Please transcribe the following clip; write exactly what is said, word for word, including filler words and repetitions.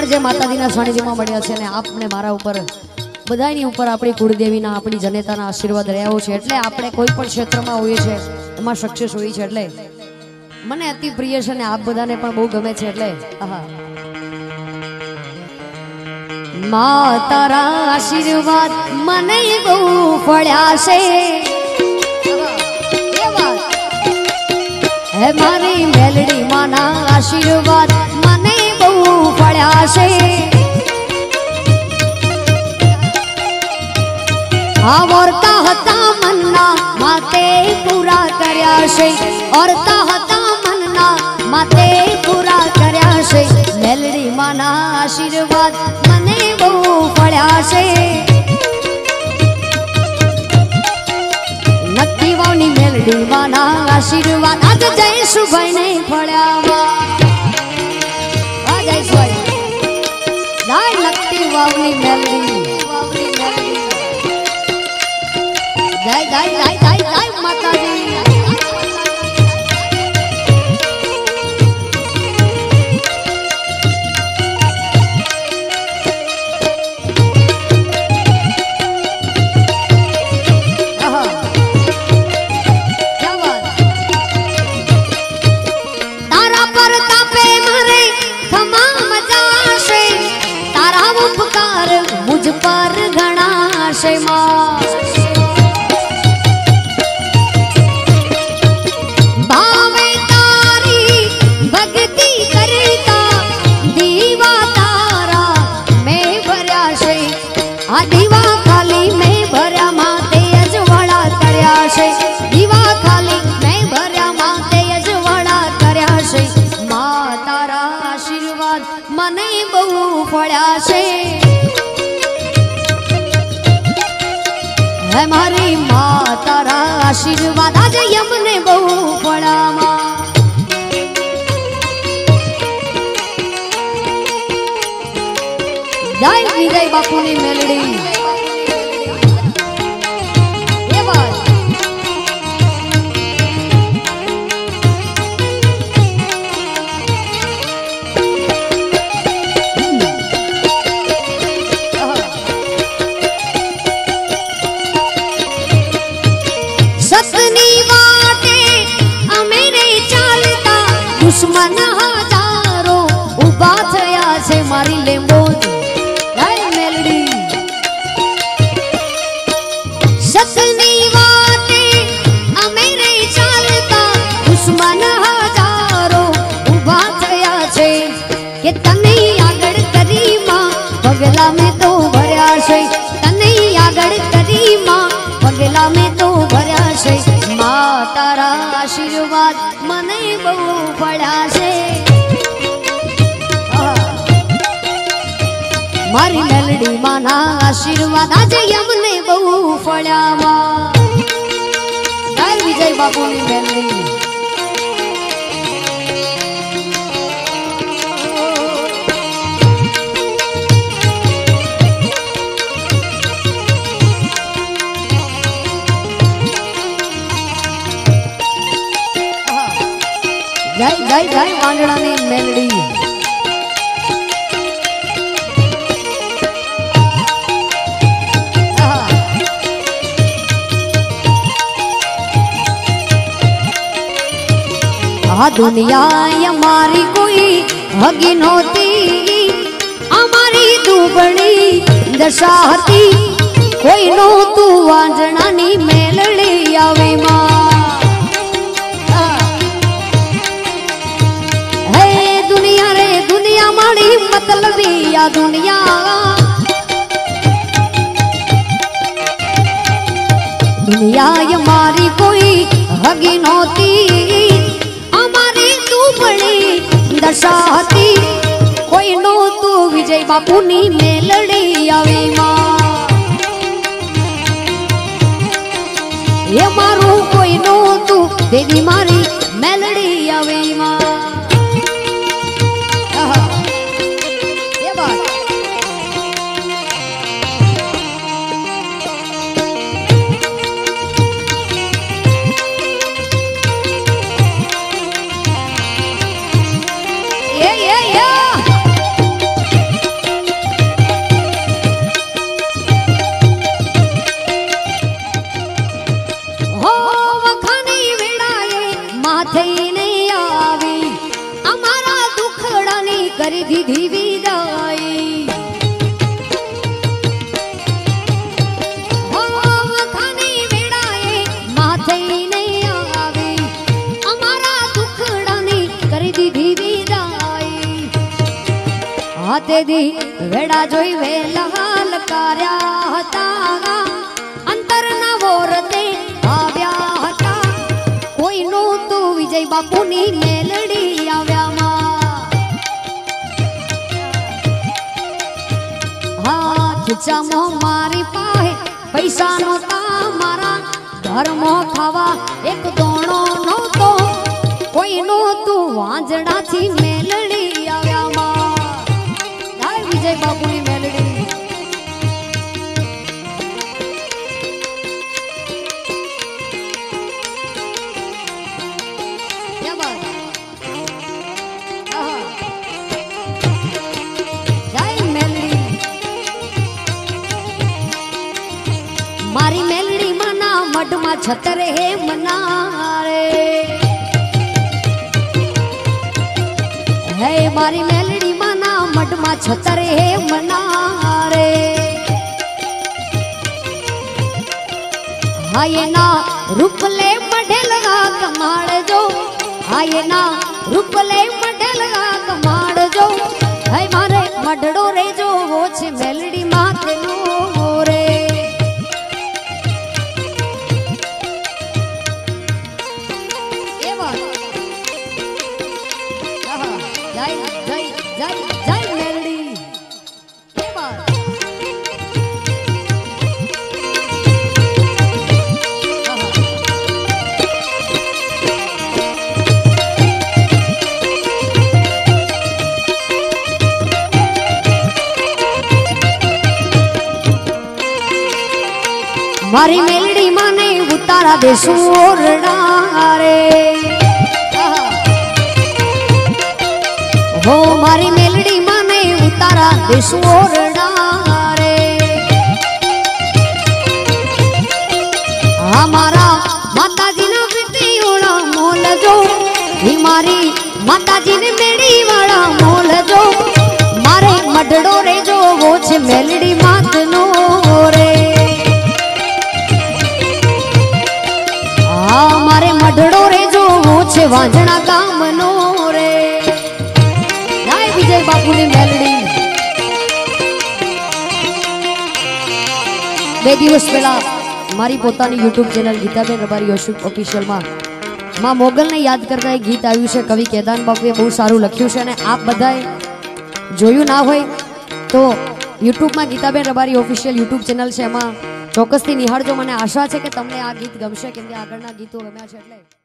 આજે માતાજીના સાનિધ્યમાં મળ્યા છે અને આપને મારા ઉપર બધાની ઉપર આપણી કુળદેવીના આપણી જનેતાના આશીર્વાદ રહ્યા છે એટલે આપણે કોઈ પણ ક્ષેત્રમાં હોઈએ છે એમાં સક્સેસ હોઈએ છે એટલે મને અતિ પ્રિય છે અને આપ બધાને પણ બહુ ગમે છે એટલે આહા મા તારા આશીર્વાદ મને બહુ ફળ્યા છે હે મારી મેલડી માના આશીર્વાદ મને બહુ ફળ્યા છે આ વર્તા હતા મનના માતે પૂરા કર્યા છે વર્તા હતા મનના માતે પૂરા કર્યા છે મેલડી માના આશીર્વાદ મને બહુ ફળ્યા છે નક્કી વાવની મેલડી માના આશીર્વાદ આજ જયસુભાઈ ને ફળ્યા આ જયસુભાઈ જાય નક્કી વાવની મેલડી જય જય જય જય જય માતાજી मुझ पर घना से भावे तारी भक्ति करता दीवा तारा मैं भर्या से आ दीवा खाली मैं भर्या माते अजवाड़ा कर्या से दीवा खाली मैं भर्या माते अजवाड़ा कर्या से मां तारा आशीर्वाद मने बहु फळ्या से है मारी माँ तारा आशीर्वाद आज यमने बहु फड़ा माँ जय विजय बापू नी मेलडी ये बात दुश्मन हजारो उभा थया छे मारी लेंबोज जय मेलडी सतनी वाटे अमेरे चालता दुश्मन हजारो उभा थया छे के तने आगळ करी मां पगला में तो भर्या छे तने आगळ करी मां पगला में तो भर्या छे मां तारा आशीर्वाद मने बहु फळ्या छे मारी मेलडी माना आशीर्वाद आज यमने बहु फळ्या मा जय विजय बापू नी मेलडी जय जय जय वांगड़ा ने मेलडी आ दुनिया हमारी कोई हगी नहोती हमारी दुबड़ी दशा हती कोई नो तू वांजणा नी मेलडी आवे मां माड़ी मतलबी या दुनिया दुनिया हमारी कोई हगी नहोती हमारी तू बड़ी दशा हती कोई नो तू विजय बापू नी मेलडी आवे मां ये मारू कोई नो तू देवी मारी मेलडी आवे मां દીધી વિદાય હો વખાની વેળાએ માથે નહીં આવી અમારા દુખડાની કરી દીધી વિદાય હાથે દી વેડા જોઈ વેલા લકાર્યા હતા અંતરના વોરતે આવ્યા હતા કોઈનું તું વિજય બાપુની મેલડી આવ્યામાં હા ખીચામાં મારી પાસે પૈસા નહોતા મારા ઘરમાં ખાવા એક દોણો નહોતો કોઈનું તું વાંજડાથી મેલડી આવ્યામાં હાય વિજય બાપુની મેલડી मारी मेलड़ी मना मड मा छतरे हे मनारे हे मारी मेलड़ी मना मड मा छतरे हे मनारे हाये ना रूपले मढेलगा कमाड़ जो हाये ना रूपले मढेलगा कमाड़ जो हे मारे मडड़ो रे जो वो छे मेलड़ी माते नो रे मारी मेलड़ी माने उतारा दे सोरड़ा रे हो मारी मेलड़ी माने उतारा दे सोरड़ा रे हमारा माताजी ना बेटी वाला मोल जो ही मारी माताजी ने मेड़ी वाला मोल जो मारे मडड़ो रे जो वो छे मेलड़ी मात नो रे मारे मडड़ो रे जो वो छे वांजणा गाम नो रे जय विजय बापू ની મેલડી બે દિવસ પહેલા મારી પોતાની YouTube channel Geetaben Rabari official માં માં મોગલ ને યાદ કરતા એક ગીત આવ્યું છે કવિ કેદાન બાપુએ બહુ સારું લખ્યું છે અને આપ બધાએ જોયું ના હોય તો YouTube માં Geetaben Rabari official YouTube channel છે એમાં ચોક્કસથી નિહાળજો મને આશા છે કે તમને આ ગીત ગમશે કેમ કે આગળના ગીતો ગમ્યા છે એટલે